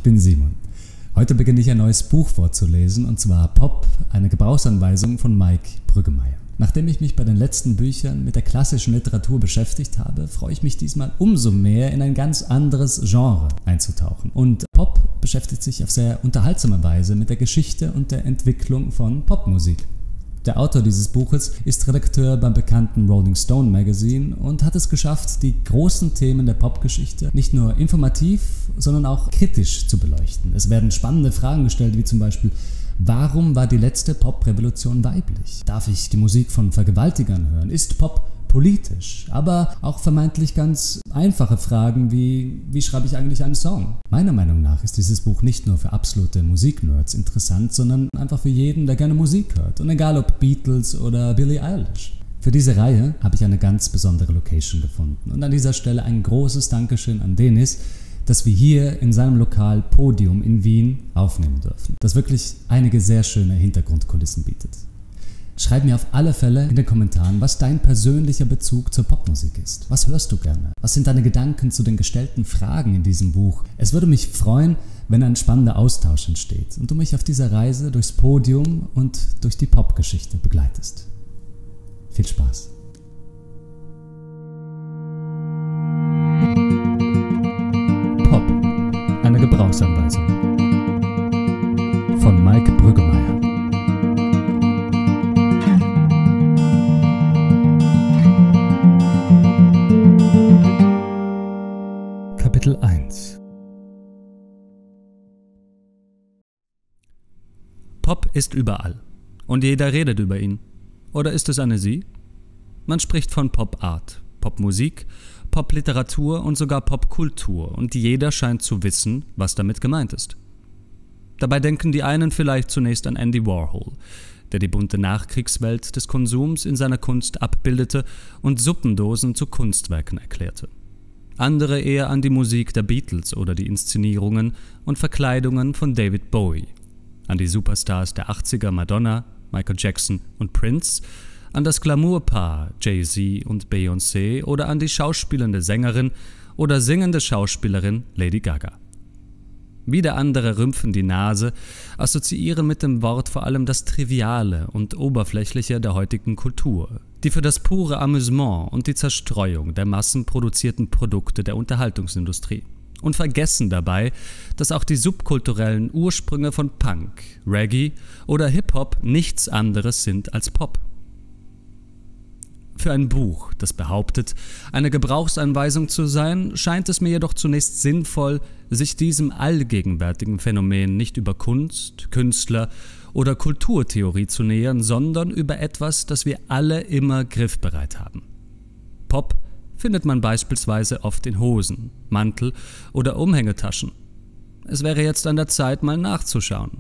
bin Simon. Heute beginne ich ein neues Buch vorzulesen, und zwar Pop, eine Gebrauchsanweisung von Mike Brüggemeier. Nachdem ich mich bei den letzten Büchern mit der klassischen Literatur beschäftigt habe, freue ich mich diesmal umso mehr, in ein ganz anderes Genre einzutauchen. Und Pop beschäftigt sich auf sehr unterhaltsame Weise mit der Geschichte und der Entwicklung von Popmusik. Der Autor dieses Buches ist Redakteur beim bekannten Rolling Stone Magazine und hat es geschafft, die großen Themen der Popgeschichte nicht nur informativ, sondern auch kritisch zu beleuchten. Es werden spannende Fragen gestellt, wie zum Beispiel: Warum war die letzte Pop-Revolution weiblich? Darf ich die Musik von Vergewaltigern hören? Ist Pop politisch? Aber auch vermeintlich ganz einfache Fragen wie: Wie schreibe ich eigentlich einen Song? Meiner Meinung nach ist dieses Buch nicht nur für absolute Musiknerds interessant, sondern einfach für jeden, der gerne Musik hört. Und egal ob Beatles oder Billie Eilish. Für diese Reihe habe ich eine ganz besondere Location gefunden. Und an dieser Stelle ein großes Dankeschön an Denis, dass wir hier in seinem Lokal Podium in Wien aufnehmen dürfen, das wirklich einige sehr schöne Hintergrundkulissen bietet. Schreib mir auf alle Fälle in den Kommentaren, was dein persönlicher Bezug zur Popmusik ist. Was hörst du gerne? Was sind deine Gedanken zu den gestellten Fragen in diesem Buch? Es würde mich freuen, wenn ein spannender Austausch entsteht und du mich auf dieser Reise durchs Podium und durch die Popgeschichte begleitest. Viel Spaß! Pop, eine Gebrauchsanweisung von Mike Brüggemeier. Kapitel 1. Pop ist überall und jeder redet über ihn. Oder ist es eine Sie? Man spricht von Pop-Art, Popmusik, Popliteratur und sogar Popkultur, und jeder scheint zu wissen, was damit gemeint ist. Dabei denken die einen vielleicht zunächst an Andy Warhol, der die bunte Nachkriegswelt des Konsums in seiner Kunst abbildete und Suppendosen zu Kunstwerken erklärte. Andere eher an die Musik der Beatles oder die Inszenierungen und Verkleidungen von David Bowie, an die Superstars der 80er Madonna, Michael Jackson und Prince, an das Glamourpaar Jay-Z und Beyoncé oder an die schauspielende Sängerin oder singende Schauspielerin Lady Gaga. Wieder andere rümpfen die Nase, assoziieren mit dem Wort vor allem das Triviale und Oberflächliche der heutigen Kultur, die für das pure Amüsement und die Zerstreuung der massenproduzierten Produkte der Unterhaltungsindustrie, und vergessen dabei, dass auch die subkulturellen Ursprünge von Punk, Reggae oder Hip-Hop nichts anderes sind als Pop. Für ein Buch, das behauptet, eine Gebrauchsanweisung zu sein, scheint es mir jedoch zunächst sinnvoll, sich diesem allgegenwärtigen Phänomen nicht über Kunst, Künstler oder Kulturtheorie zu nähern, sondern über etwas, das wir alle immer griffbereit haben. Pop findet man beispielsweise oft in Hosen, Mantel oder Umhängetaschen. Es wäre jetzt an der Zeit, mal nachzuschauen.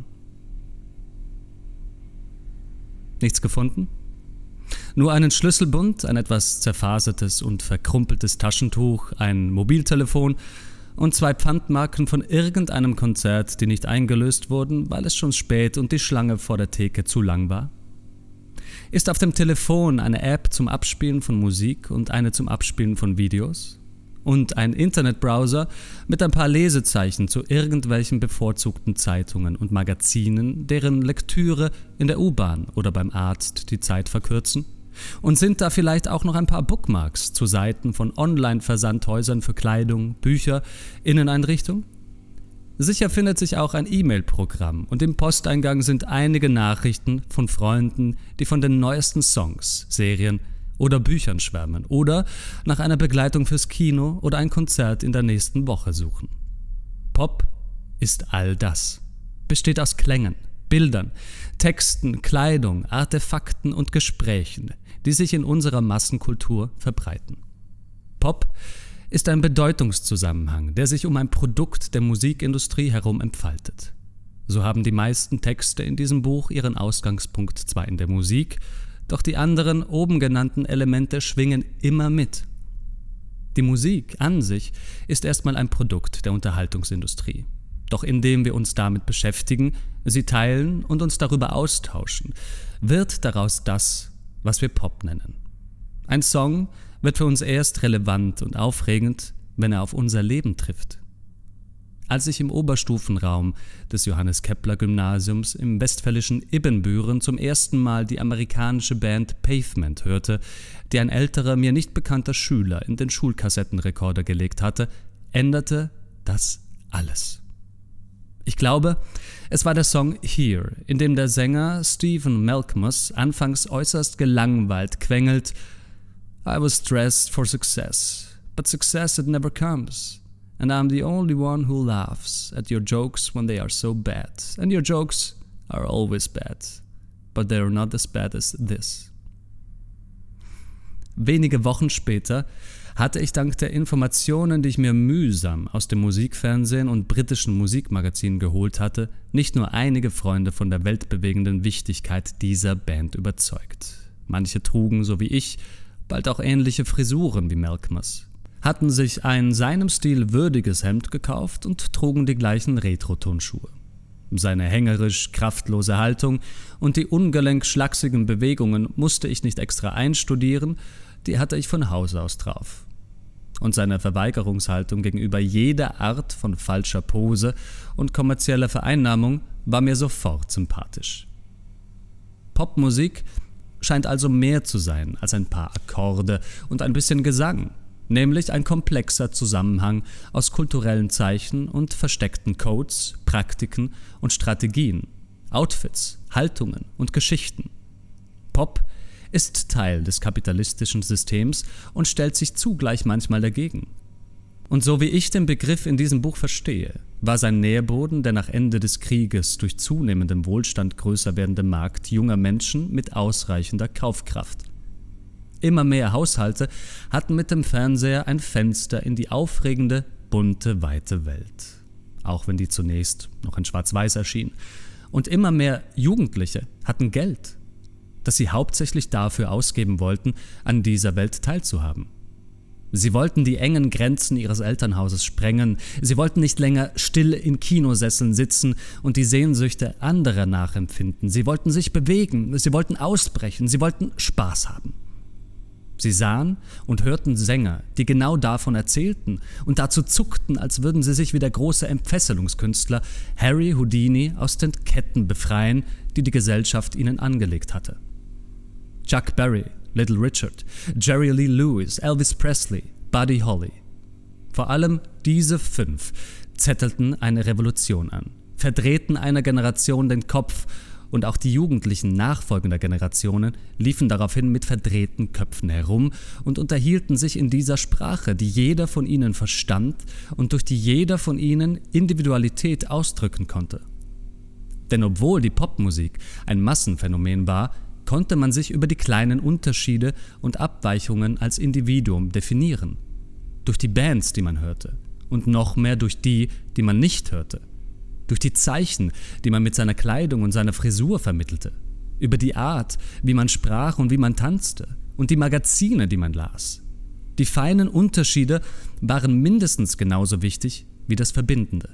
Nichts gefunden? Nur einen Schlüsselbund, ein etwas zerfasertes und verkrumpeltes Taschentuch, ein Mobiltelefon und 2 Pfandmarken von irgendeinem Konzert, die nicht eingelöst wurden, weil es schon spät und die Schlange vor der Theke zu lang war? Ist auf dem Telefon eine App zum Abspielen von Musik und eine zum Abspielen von Videos? Und ein Internetbrowser mit ein paar Lesezeichen zu irgendwelchen bevorzugten Zeitungen und Magazinen, deren Lektüre in der U-Bahn oder beim Arzt die Zeit verkürzen? Und sind da vielleicht auch noch ein paar Bookmarks zu Seiten von Online-Versandhäusern für Kleidung, Bücher, Inneneinrichtung? Sicher findet sich auch ein E-Mail-Programm und im Posteingang sind einige Nachrichten von Freunden, die von den neuesten Songs, Serien oder Büchern schwärmen oder nach einer Begleitung fürs Kino oder ein Konzert in der nächsten Woche suchen. Pop ist all das, besteht aus Klängen, Bildern, Texten, Kleidung, Artefakten und Gesprächen, die sich in unserer Massenkultur verbreiten. Pop ist ein Bedeutungszusammenhang, der sich um ein Produkt der Musikindustrie herum entfaltet. So haben die meisten Texte in diesem Buch ihren Ausgangspunkt zwar in der Musik, doch die anderen oben genannten Elemente schwingen immer mit. Die Musik an sich ist erstmal ein Produkt der Unterhaltungsindustrie. Doch indem wir uns damit beschäftigen, sie teilen und uns darüber austauschen, wird daraus das, was wir Pop nennen. Ein Song wird für uns erst relevant und aufregend, wenn er auf unser Leben trifft. als ich im Oberstufenraum des Johannes-Kepler-Gymnasiums im westfälischen Ibbenbüren zum ersten Mal die amerikanische Band Pavement hörte, die ein älterer, mir nicht bekannter Schüler in den Schulkassettenrekorder gelegt hatte, änderte das alles. Ich glaube, es war der Song Here, in dem der Sänger Stephen Malkmus anfangs äußerst gelangweilt quengelt: I was dressed for success, but success it never comes. And I'm the only one who laughs at your jokes when they are so bad. And your jokes are always bad, but they are not as bad as this. Wenige Wochen später hatte ich dank der Informationen, die ich mir mühsam aus dem Musikfernsehen und britischen Musikmagazinen geholt hatte, nicht nur einige Freunde von der weltbewegenden Wichtigkeit dieser Band überzeugt. Manche trugen, so wie ich, bald auch ähnliche Frisuren wie Malkmus, hatten sich ein seinem Stil würdiges Hemd gekauft und trugen die gleichen Retro-Turnschuhe. Seine hängerisch kraftlose Haltung und die ungelenk-schlachsigen Bewegungen musste ich nicht extra einstudieren, die hatte ich von Haus aus drauf. Und seine Verweigerungshaltung gegenüber jeder Art von falscher Pose und kommerzieller Vereinnahmung war mir sofort sympathisch. Popmusik scheint also mehr zu sein als ein paar Akkorde und ein bisschen Gesang, nämlich ein komplexer Zusammenhang aus kulturellen Zeichen und versteckten Codes, Praktiken und Strategien, Outfits, Haltungen und Geschichten. Pop ist Teil des kapitalistischen Systems und stellt sich zugleich manchmal dagegen. Und so wie ich den Begriff in diesem Buch verstehe, war sein Nährboden der nach Ende des Krieges durch zunehmenden Wohlstand größer werdende Markt junger Menschen mit ausreichender Kaufkraft. Immer mehr Haushalte hatten mit dem Fernseher ein Fenster in die aufregende, bunte, weite Welt, auch wenn die zunächst noch in Schwarz-Weiß erschien. Und immer mehr Jugendliche hatten Geld, das sie hauptsächlich dafür ausgeben wollten, an dieser Welt teilzuhaben. Sie wollten die engen Grenzen ihres Elternhauses sprengen, sie wollten nicht länger still in Kinosesseln sitzen und die Sehnsüchte anderer nachempfinden, sie wollten sich bewegen, sie wollten ausbrechen, sie wollten Spaß haben. Sie sahen und hörten Sänger, die genau davon erzählten und dazu zuckten, als würden sie sich wie der große Entfesselungskünstler Harry Houdini aus den Ketten befreien, die die Gesellschaft ihnen angelegt hatte. Chuck Berry, Little Richard, Jerry Lee Lewis, Elvis Presley, Buddy Holly. Vor allem diese 5 zettelten eine Revolution an, verdrehten einer Generation den Kopf und auch die Jugendlichen nachfolgender Generationen liefen daraufhin mit verdrehten Köpfen herum und unterhielten sich in dieser Sprache, die jeder von ihnen verstand und durch die jeder von ihnen Individualität ausdrücken konnte. Denn obwohl die Popmusik ein Massenphänomen war, konnte man sich über die kleinen Unterschiede und Abweichungen als Individuum definieren. Durch die Bands, die man hörte, und noch mehr durch die, die man nicht hörte. Durch die Zeichen, die man mit seiner Kleidung und seiner Frisur vermittelte. Über die Art, wie man sprach und wie man tanzte. Und die Magazine, die man las. Die feinen Unterschiede waren mindestens genauso wichtig wie das Verbindende.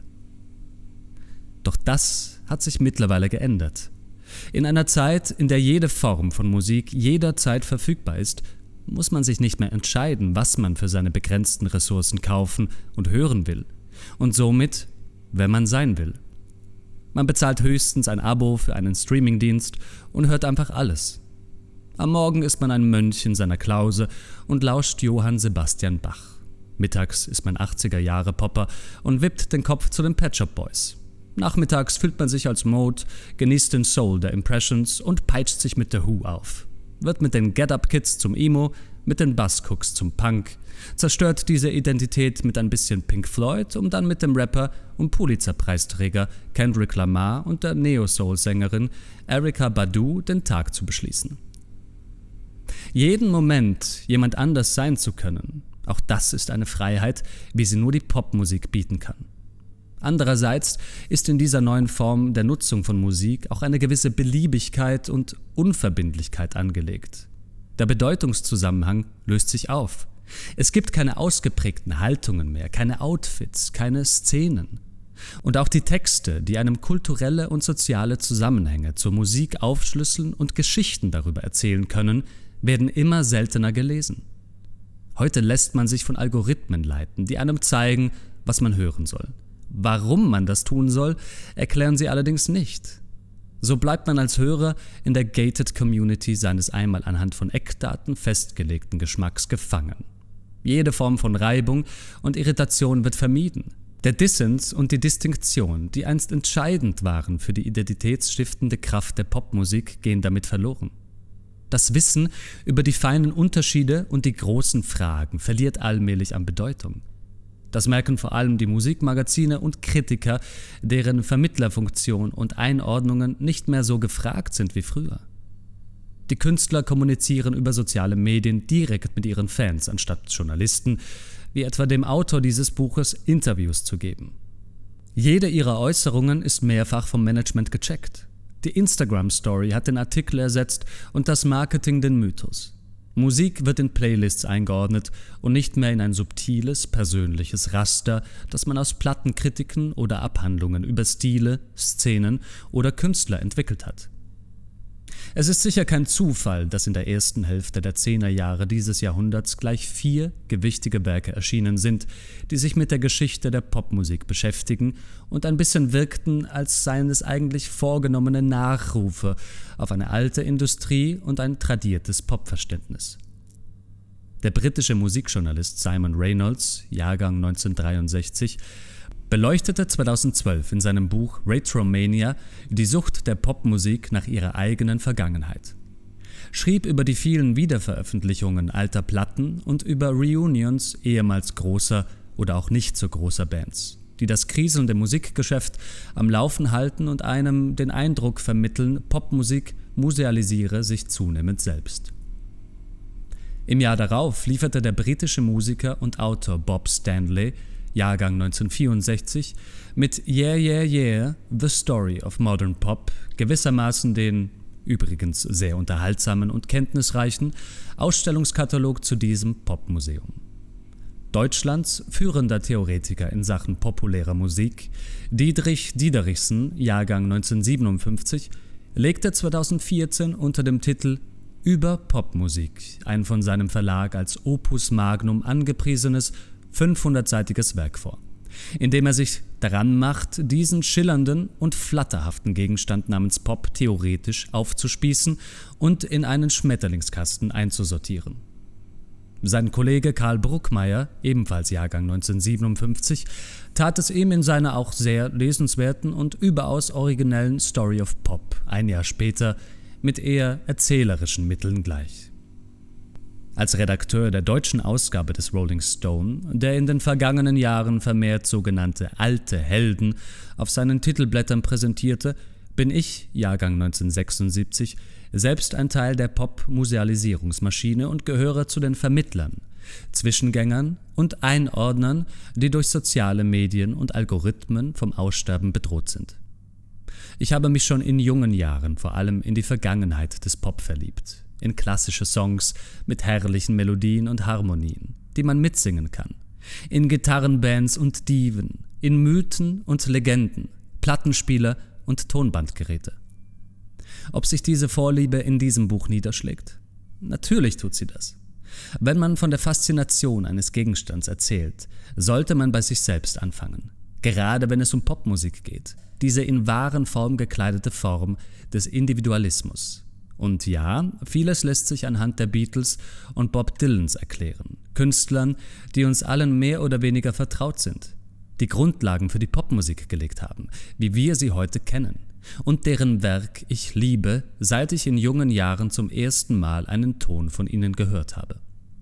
Doch das hat sich mittlerweile geändert. In einer Zeit, in der jede Form von Musik jederzeit verfügbar ist, muss man sich nicht mehr entscheiden, was man für seine begrenzten Ressourcen kaufen und hören will. Und somit, wer man sein will. Man bezahlt höchstens ein Abo für einen Streamingdienst und hört einfach alles. Am Morgen ist man ein Mönch in seiner Klause und lauscht Johann Sebastian Bach. Mittags ist man 80er-Jahre-Popper und wippt den Kopf zu den Pet Shop Boys. Nachmittags fühlt man sich als Mode, genießt den Soul der Impressions und peitscht sich mit The Who auf. Wird mit den Get-Up-Kids zum Emo, mit den Buzzcooks zum Punk, zerstört diese Identität mit ein bisschen Pink Floyd, um dann mit dem Rapper und Pulitzer-Preisträger Kendrick Lamar und der Neo-Soul-Sängerin Erykah Badu den Tag zu beschließen. Jeden Moment jemand anders sein zu können, auch das ist eine Freiheit, wie sie nur die Popmusik bieten kann. Andererseits ist in dieser neuen Form der Nutzung von Musik auch eine gewisse Beliebigkeit und Unverbindlichkeit angelegt. Der Bedeutungszusammenhang löst sich auf. Es gibt keine ausgeprägten Haltungen mehr, keine Outfits, keine Szenen. Und auch die Texte, die einem kulturelle und soziale Zusammenhänge zur Musik aufschlüsseln und Geschichten darüber erzählen können, werden immer seltener gelesen. Heute lässt man sich von Algorithmen leiten, die einem zeigen, was man hören soll. Warum man das tun soll, erklären sie allerdings nicht. So bleibt man als Hörer in der gated Community seines einmal anhand von Eckdaten festgelegten Geschmacks gefangen. Jede Form von Reibung und Irritation wird vermieden. Der Dissens und die Distinktion, die einst entscheidend waren für die identitätsstiftende Kraft der Popmusik, gehen damit verloren. Das Wissen über die feinen Unterschiede und die großen Fragen verliert allmählich an Bedeutung. Das merken vor allem die Musikmagazine und Kritiker, deren Vermittlerfunktion und Einordnungen nicht mehr so gefragt sind wie früher. Die Künstler kommunizieren über soziale Medien direkt mit ihren Fans, anstatt Journalisten, wie etwa dem Autor dieses Buches, Interviews zu geben. Jede ihrer Äußerungen ist mehrfach vom Management gecheckt. Die Instagram-Story hat den Artikel ersetzt und das Marketing den Mythos. Musik wird in Playlists eingeordnet und nicht mehr in ein subtiles, persönliches Raster, das man aus Plattenkritiken oder Abhandlungen über Stile, Szenen oder Künstler entwickelt hat. Es ist sicher kein Zufall, dass in der ersten Hälfte der 10er Jahre dieses Jahrhunderts gleich 4 gewichtige Werke erschienen sind, die sich mit der Geschichte der Popmusik beschäftigen und ein bisschen wirkten, als seien es eigentlich vorgenommene Nachrufe auf eine alte Industrie und ein tradiertes Popverständnis. Der britische Musikjournalist Simon Reynolds, Jahrgang 1963, beleuchtete 2012 in seinem Buch Retromania die Sucht der Popmusik nach ihrer eigenen Vergangenheit. Schrieb über die vielen Wiederveröffentlichungen alter Platten und über Reunions ehemals großer oder auch nicht so großer Bands, die das kriselnde Musikgeschäft am Laufen halten und einem den Eindruck vermitteln, Popmusik musealisiere sich zunehmend selbst. Im Jahr darauf lieferte der britische Musiker und Autor Bob Stanley, Jahrgang 1964, mit Yeah Yeah Yeah, The Story of Modern Pop gewissermaßen den, übrigens sehr unterhaltsamen und kenntnisreichen, Ausstellungskatalog zu diesem Popmuseum. Deutschlands führender Theoretiker in Sachen populärer Musik, Dietrich Diederichsen, Jahrgang 1957, legte 2014 unter dem Titel Über Popmusik ein von seinem Verlag als Opus Magnum angepriesenes 500-seitiges Werk vor, in dem er sich daran macht, diesen schillernden und flatterhaften Gegenstand namens Pop theoretisch aufzuspießen und in einen Schmetterlingskasten einzusortieren. Sein Kollege Karl Bruckmeier, ebenfalls Jahrgang 1957, tat es ihm in seiner auch sehr lesenswerten und überaus originellen Story of Pop ein Jahr später mit eher erzählerischen Mitteln gleich. Als Redakteur der deutschen Ausgabe des Rolling Stone, der in den vergangenen Jahren vermehrt sogenannte alte Helden auf seinen Titelblättern präsentierte, bin ich, Jahrgang 1976, selbst ein Teil der Pop-Musealisierungsmaschine und gehöre zu den Vermittlern, Zwischengängern und Einordnern, die durch soziale Medien und Algorithmen vom Aussterben bedroht sind. Ich habe mich schon in jungen Jahren vor allem in die Vergangenheit des Pop verliebt, in klassische Songs mit herrlichen Melodien und Harmonien, die man mitsingen kann, in Gitarrenbands und Diven, in Mythen und Legenden, Plattenspieler und Tonbandgeräte. Ob sich diese Vorliebe in diesem Buch niederschlägt? Natürlich tut sie das. Wenn man von der Faszination eines Gegenstands erzählt, sollte man bei sich selbst anfangen, gerade wenn es um Popmusik geht, diese in wahren Form gekleidete Form des Individualismus. Und ja, vieles lässt sich anhand der Beatles und Bob Dylans erklären, Künstlern, die uns allen mehr oder weniger vertraut sind, die Grundlagen für die Popmusik gelegt haben, wie wir sie heute kennen, und deren Werk ich liebe, seit ich in jungen Jahren zum ersten Mal einen Ton von ihnen gehört habe.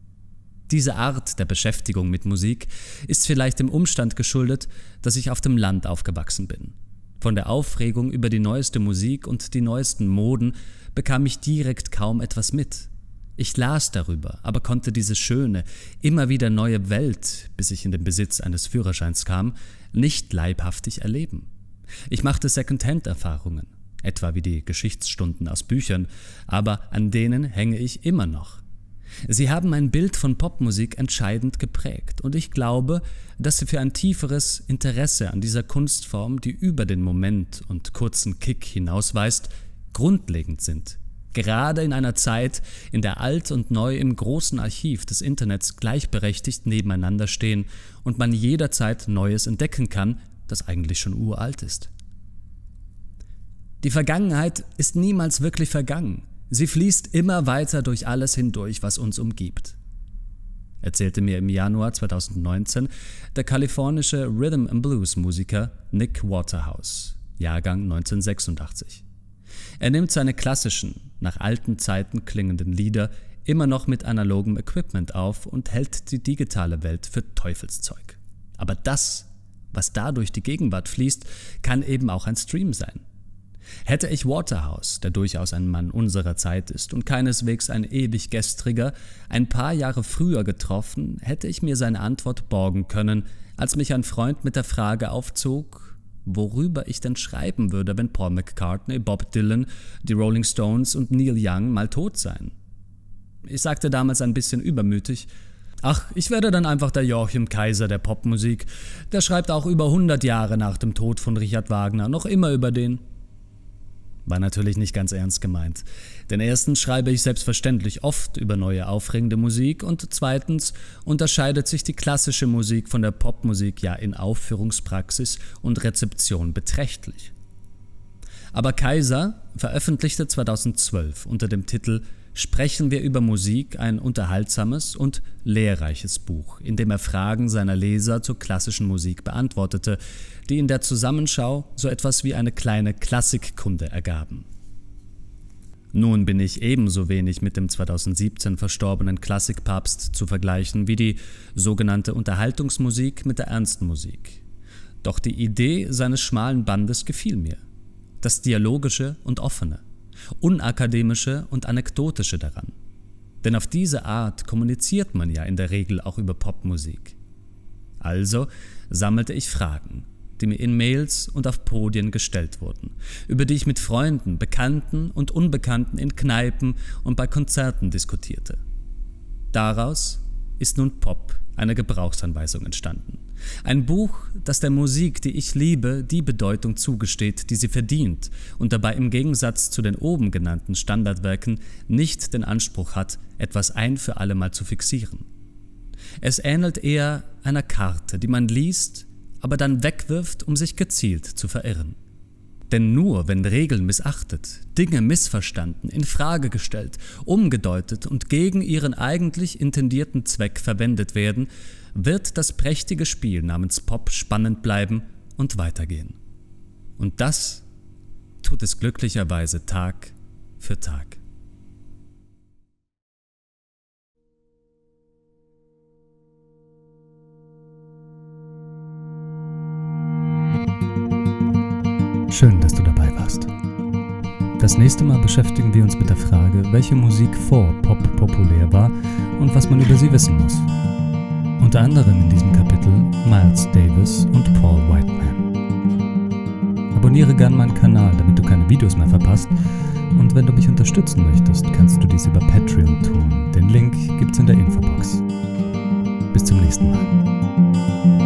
Diese Art der Beschäftigung mit Musik ist vielleicht dem Umstand geschuldet, dass ich auf dem Land aufgewachsen bin. Von der Aufregung über die neueste Musik und die neuesten Moden bekam ich direkt kaum etwas mit. Ich las darüber, aber konnte diese schöne, immer wieder neue Welt, bis ich in den Besitz eines Führerscheins kam, nicht leibhaftig erleben. Ich machte Secondhand-Erfahrungen, etwa wie die Geschichtsstunden aus Büchern, aber an denen hänge ich immer noch. Sie haben mein Bild von Popmusik entscheidend geprägt und ich glaube, dass sie für ein tieferes Interesse an dieser Kunstform, die über den Moment und kurzen Kick hinausweist, grundlegend sind. Gerade in einer Zeit, in der Alt und Neu im großen Archiv des Internets gleichberechtigt nebeneinander stehen und man jederzeit Neues entdecken kann, das eigentlich schon uralt ist. Die Vergangenheit ist niemals wirklich vergangen. Sie fließt immer weiter durch alles hindurch, was uns umgibt, erzählte mir im Januar 2019 der kalifornische Rhythm-and-Blues-Musiker Nick Waterhouse, Jahrgang 1986. Er nimmt seine klassischen, nach alten Zeiten klingenden Lieder immer noch mit analogem Equipment auf und hält die digitale Welt für Teufelszeug. Aber das, was da durch die Gegenwart fließt, kann eben auch ein Stream sein. Hätte ich Waterhouse, der durchaus ein Mann unserer Zeit ist und keineswegs ein ewig gestriger, ein paar Jahre früher getroffen, hätte ich mir seine Antwort borgen können, als mich ein Freund mit der Frage aufzog, worüber ich denn schreiben würde, wenn Paul McCartney, Bob Dylan, die Rolling Stones und Neil Young mal tot seien. Ich sagte damals ein bisschen übermütig, ach, ich werde dann einfach der Joachim Kaiser der Popmusik, der schreibt auch über 100 Jahre nach dem Tod von Richard Wagner noch immer über den. War natürlich nicht ganz ernst gemeint, denn erstens schreibe ich selbstverständlich oft über neue aufregende Musik und zweitens unterscheidet sich die klassische Musik von der Popmusik ja in Aufführungspraxis und Rezeption beträchtlich. Aber Kaiser veröffentlichte 2012 unter dem Titel »Sprechen wir über Musik« ein unterhaltsames und lehrreiches Buch, in dem er Fragen seiner Leser zur klassischen Musik beantwortete, die in der Zusammenschau so etwas wie eine kleine Klassikkunde ergaben. Nun bin ich ebenso wenig mit dem 2017 verstorbenen Klassikpapst zu vergleichen wie die sogenannte Unterhaltungsmusik mit der ernsten Musik. Doch die Idee seines schmalen Bandes gefiel mir. Das Dialogische und Offene, Unakademische und Anekdotische daran. Denn auf diese Art kommuniziert man ja in der Regel auch über Popmusik. Also sammelte ich Fragen, die mir in Mails und auf Podien gestellt wurden, über die ich mit Freunden, Bekannten und Unbekannten in Kneipen und bei Konzerten diskutierte. Daraus ist nun Pop, eine Gebrauchsanweisung, entstanden. Ein Buch, das der Musik, die ich liebe, die Bedeutung zugesteht, die sie verdient und dabei im Gegensatz zu den oben genannten Standardwerken nicht den Anspruch hat, etwas ein für alle Mal zu fixieren. Es ähnelt eher einer Karte, die man liest, aber dann wegwirft, um sich gezielt zu verirren. Denn nur wenn Regeln missachtet, Dinge missverstanden, in Frage gestellt, umgedeutet und gegen ihren eigentlich intendierten Zweck verwendet werden, wird das prächtige Spiel namens Pop spannend bleiben und weitergehen. Und das tut es glücklicherweise Tag für Tag. Schön, dass du dabei warst. Das nächste Mal beschäftigen wir uns mit der Frage, welche Musik vor Pop populär war und was man über sie wissen muss. Unter anderem in diesem Kapitel Miles Davis und Paul Whiteman. Abonniere gern meinen Kanal, damit du keine Videos mehr verpasst. Und wenn du mich unterstützen möchtest, kannst du dies über Patreon tun. Den Link gibt's in der Infobox. Bis zum nächsten Mal.